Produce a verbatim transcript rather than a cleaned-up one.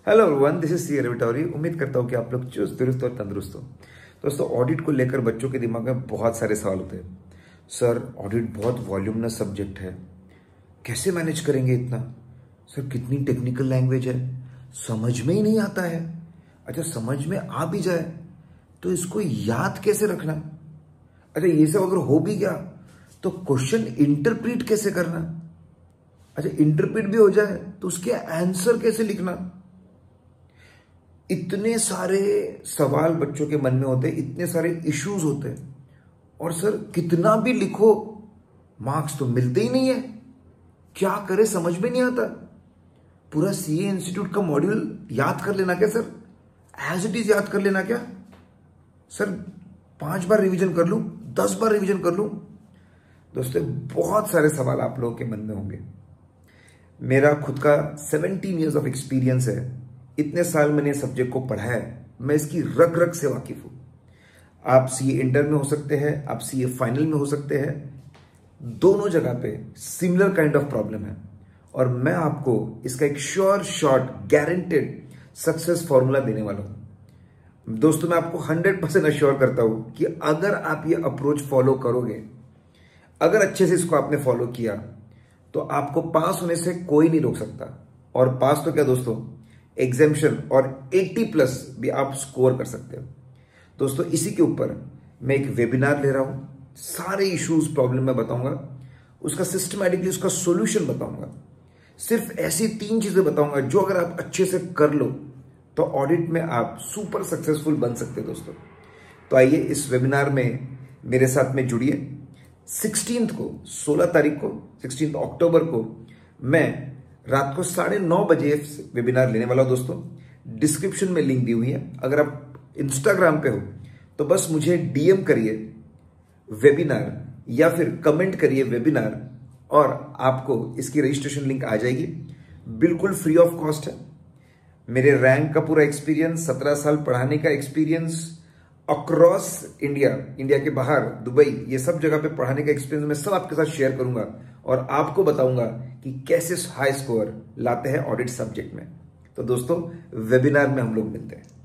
Hello everyone, this is C रविटौरी। उम्मीद करता हूँ कि आप लोग चुस्त दुरुस्त और तंदुरुस्त हो। दोस्तों, ऑडिट को लेकर बच्चों के दिमाग में बहुत सारे सवाल होते हैं। सर, ऑडिट बहुत वॉल्यूमनस सब्जेक्ट है, कैसे मैनेज करेंगे इतना? सर, कितनी टेक्निकल लैंग्वेज है, समझ में ही नहीं आता है। अच्छा, समझ में आ भी जाए तो इसको याद कैसे रखना? अच्छा, ये सब अगर हो भी गया तो क्वेश्चन इंटरप्रीट कैसे करना? अच्छा, इंटरप्रीट भी हो जाए तो उसके आंसर कैसे लिखना? इतने सारे सवाल बच्चों के मन में होते हैं, इतने सारे इश्यूज होते हैं, और सर कितना भी लिखो मार्क्स तो मिलते ही नहीं है। क्या करे, समझ में नहीं आता। पूरा सीए इंस्टीट्यूट का मॉड्यूल याद कर लेना क्या सर? एज इट इज याद कर लेना क्या सर? पांच बार रिवीजन कर लूं, दस बार रिवीजन कर लूं? दोस्तों, बहुत सारे सवाल आप लोगों के मन में होंगे। मेरा खुद का सेवनटीन ईयर्स ऑफ एक्सपीरियंस है। इतने साल मैंने सब्जेक्ट को पढ़ा है, मैं इसकी रग रग से वाकिफ हूं। आप सीए इंटर में हो सकते हैं, आप सीए फाइनल में हो सकते हैं, दोनों जगह पे सिमिलर काइंड ऑफ प्रॉब्लम है, और मैं आपको इसका एक sure shot guaranteed success formula देने वाला हूं। दोस्तों, मैं आपको हंड्रेड परसेंट अश्योर करता हूं कि अगर आप ये अप्रोच फॉलो करोगे, अगर अच्छे से इसको आपने फॉलो किया, तो आपको पास होने से कोई नहीं रोक सकता। और पास तो क्या दोस्तों, एग्जामिशन और अस्सी प्लस भी आप स्कोर कर सकते हो। दोस्तों, इसी के ऊपर मैं एक वेबिनार ले रहा हूं। सारे इश्यूज प्रॉब्लम में बताऊंगा, उसका सिस्टमैटिकली उसका सॉल्यूशन बताऊंगा। सिर्फ ऐसी तीन चीजें बताऊंगा जो अगर आप अच्छे से कर लो तो ऑडिट में आप सुपर सक्सेसफुल बन सकते हो। दोस्तों, तो आइए इस वेबिनार में मेरे साथ में जुड़िए। सिक्सटीन्थ को, सोलह तारीख को, सिक्सटीन्थ अक्टूबर को मैं रात को साढ़े नौ बजे वेबिनार लेने वाला हूं। दोस्तों, डिस्क्रिप्शन में लिंक दी हुई है। अगर आप इंस्टाग्राम पे हो तो बस मुझे डीएम करिए वेबिनार, या फिर कमेंट करिए वेबिनार, और आपको इसकी रजिस्ट्रेशन लिंक आ जाएगी। बिल्कुल फ्री ऑफ कॉस्ट है। मेरे रैंक का पूरा एक्सपीरियंस, सत्रह साल पढ़ाने का एक्सपीरियंस, अक्रॉस इंडिया, इंडिया के बाहर, दुबई, ये सब जगह पे पढ़ाने का एक्सपीरियंस मैं सब आपके साथ शेयर करूंगा, और आपको बताऊंगा कि कैसे हाई स्कोर लाते हैं ऑडिट सब्जेक्ट में। तो दोस्तों, वेबिनार में हम लोग मिलते हैं।